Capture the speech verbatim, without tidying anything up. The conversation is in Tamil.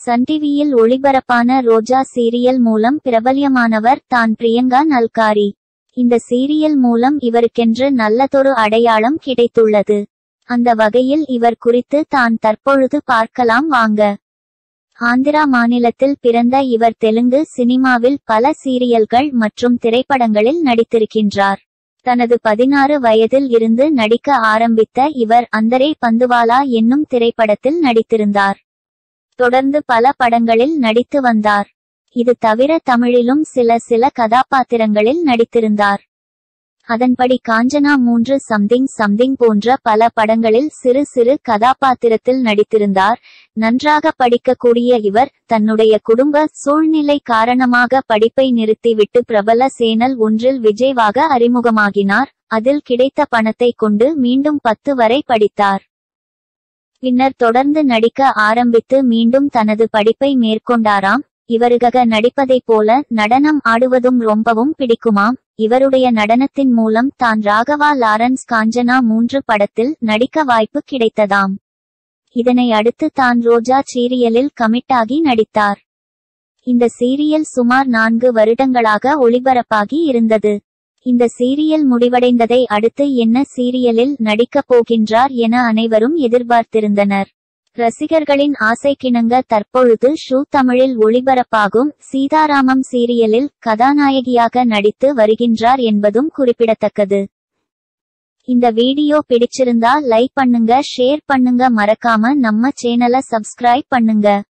சன் டிவியில் ஒளிபரப்பான ரோஜா சீரியல் மூலம் பிரபல்யமானவர் தான் பிரியங்கா நல்காரி. இந்த சீரியல் மூலம் இவருக்கென்று நல்லதொரு அடையாளம் கிடைத்துள்ளது. அந்த வகையில் இவர் குறித்து தான் தற்பொழுது பார்க்கலாம் வாங்க. ஆந்திரா மாநிலத்தில் பிறந்த இவர் தெலுங்கு சினிமாவில் பல சீரியல்கள் மற்றும் திரைப்படங்களில் நடித்திருக்கின்றார். தனது பதினாறு வயதில் இருந்து நடிக்க ஆரம்பித்த இவர் அந்தரே பந்துவாலா என்னும் திரைப்படத்தில் நடித்திருந்தார். தொடர்ந்து பல படங்களில் நடித்து வந்தார். இது தவிர தமிழிலும் சில சில கதாபாத்திரங்களில் நடித்திருந்தார். அதன்படி காஞ்சனா மூன்று சம்திங் சம்திங் போன்ற பல படங்களில் சிறு சிறு கதாபாத்திரத்தில் நடித்திருந்தார். நன்றாக படிக்கக்கூடிய இவர் தன்னுடைய குடும்ப சூழ்நிலை காரணமாக படிப்பை நிறுத்திவிட்டு பிரபல சேனல் ஒன்றில் விஜய்வாக அறிமுகமாகினார். அதில் கிடைத்த பணத்தை கொண்டு மீண்டும் பத்து வரை படித்தார். பின்னர் தொடர்ந்து நடிக்க ஆரம்பித்து மீண்டும் தனது படிப்பை மேற்கொண்டாராம். இவருகக நடிப்பதைப் போல நடனம் ஆடுவதும் ரொம்பவும் பிடிக்குமாம். இவருடைய நடனத்தின் மூலம் தான் ராகவா லாரன்ஸ் காஞ்சனா மூன்று படத்தில் நடிக்க வாய்ப்பு கிடைத்ததாம். இதனை அடுத்து தான் ரோஜா சீரியலில் கமிட்டாகி நடித்தார். இந்த சீரியல் சுமார் நான்கு வருடங்களாக ஒளிபரப்பாகி இருந்தது. இந்த சீரியல் முடிவடைந்ததை அடுத்து என்ன சீரியலில் நடிக்கப் போகின்றார் என அனைவரும் எதிர்பார்த்திருந்தனர். ரசிகர்களின் ஆசைக்கிணங்க தற்பொழுது ஷூ தமிழில் ஒளிபரப்பாகும் சீதாராமம் சீரியலில் கதாநாயகியாக நடித்து வருகின்றார் என்பதும் குறிப்பிடத்தக்கது. இந்த வீடியோ பிடிச்சிருந்தா லைக் பண்ணுங்க, ஷேர் பண்ணுங்க, மறக்காம நம்ம சேனலை சப்ஸ்கிரைப் பண்ணுங்க.